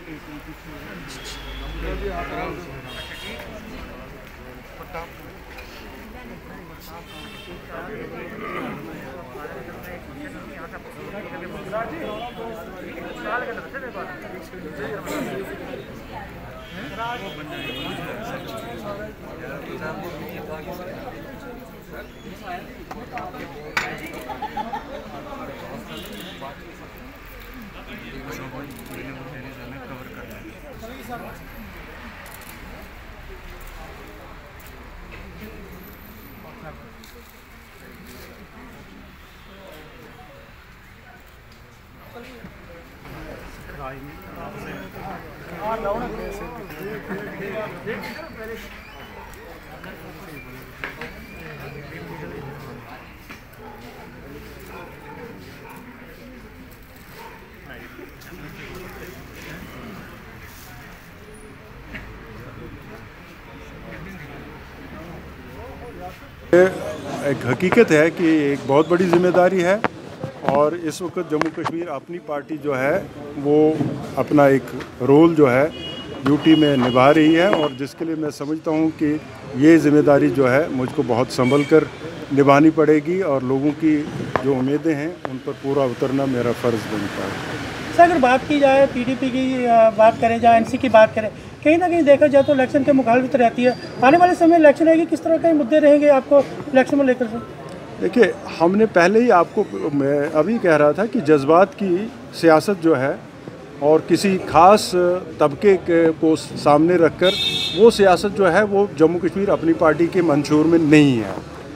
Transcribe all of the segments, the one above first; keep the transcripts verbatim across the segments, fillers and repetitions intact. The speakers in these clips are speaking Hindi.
एक हकीकत है कि एक बहुत बड़ी जिम्मेदारी है और इस वक्त जम्मू कश्मीर अपनी पार्टी जो है वो अपना एक रोल जो है ड्यूटी में निभा रही है और जिसके लिए मैं समझता हूँ कि ये जिम्मेदारी जो है मुझको बहुत संभल कर निभानी पड़ेगी और लोगों की जो उम्मीदें हैं उन पर पूरा उतरना मेरा फ़र्ज़ बनता है। सर, अगर बात की जाए पीडीपी की बात करें, या एनसी की बात करें, कहीं ना कहीं देखा जाए तो इलेक्शन के मुखालिफ रहती है। आने वाले समय इलेक्शन रहेगी, किस तरह के मुद्दे रहेंगे आपको इलेक्शन में लेकर से? देखिए, हमने पहले ही आपको मैं अभी कह रहा था कि जज्बात की सियासत जो है और किसी ख़ास तबके को सामने रखकर वो सियासत जो है वो जम्मू कश्मीर अपनी पार्टी के मंशूर में नहीं है।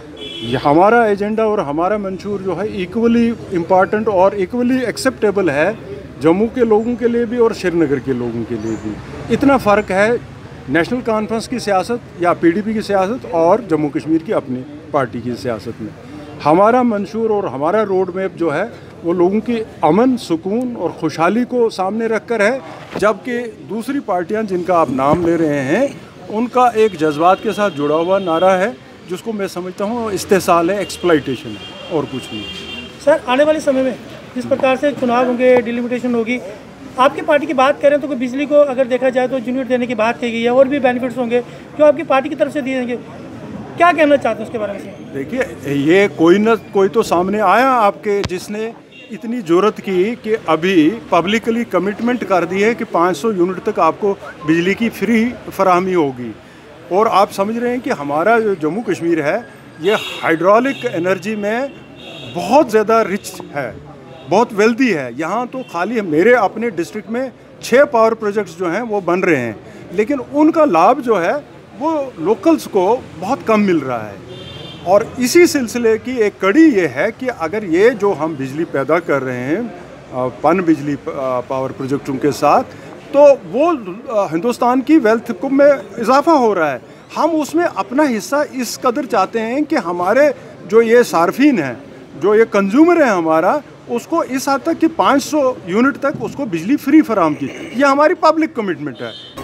ये हमारा एजेंडा और हमारा मंशूर जो है इक्वली इम्पॉर्टेंट और इक्वली एक्सेप्टेबल है जम्मू के लोगों के लिए भी और श्रीनगर के लोगों के लिए भी। इतना फ़र्क है नेशनल कॉन्फ्रेंस की सियासत या पीडीपी की सियासत और जम्मू कश्मीर की अपनी पार्टी की सियासत में। हमारा मंशूर और हमारा रोड मैप जो है वो लोगों की अमन, सुकून और खुशहाली को सामने रख कर है, जबकि दूसरी पार्टियां जिनका आप नाम ले रहे हैं उनका एक जज्बात के साथ जुड़ा हुआ नारा है जिसको मैं समझता हूँ इस्तेसाल है, एक्सप्लॉइटेशन है और कुछ नहीं। सर, आने वाले समय में जिस प्रकार से चुनाव होंगे, डिलिमिटेशन होगी, आपकी पार्टी की बात करें तो कोई बिजली को अगर देखा जाए तो यूनिट देने की बात कही गई है और भी बेनिफिट्स होंगे जो आपकी पार्टी की तरफ से दिए जाएंगे, क्या कहना चाहते हैं उसके बारे में? देखिए, ये कोई न कोई तो सामने आया आपके जिसने इतनी ज़रूरत की कि अभी पब्लिकली कमिटमेंट कर दी है कि पाँच सौ यूनिट तक आपको बिजली की फ्री फराहमी होगी। और आप समझ रहे हैं कि हमारा जो जम्मू कश्मीर है ये हाइड्रोलिक एनर्जी में बहुत ज़्यादा रिच है, बहुत वेल्दी है। यहाँ तो खाली मेरे अपने डिस्ट्रिक्ट में छः पावर प्रोजेक्ट्स जो हैं वो बन रहे हैं, लेकिन उनका लाभ जो है वो लोकल्स को बहुत कम मिल रहा है। और इसी सिलसिले की एक कड़ी ये है कि अगर ये जो हम बिजली पैदा कर रहे हैं पन बिजली पावर प्रोजेक्टों के साथ, तो वो हिंदुस्तान की वेल्थ को में इजाफा हो रहा है। हम उसमें अपना हिस्सा इस कदर चाहते हैं कि हमारे जो ये सार्फिन हैं, जो ये कंज्यूमर है हमारा, उसको इस हद तक कि पाँच सौ यूनिट तक उसको बिजली फ्री फराहम की। ये हमारी पब्लिक कमिटमेंट है।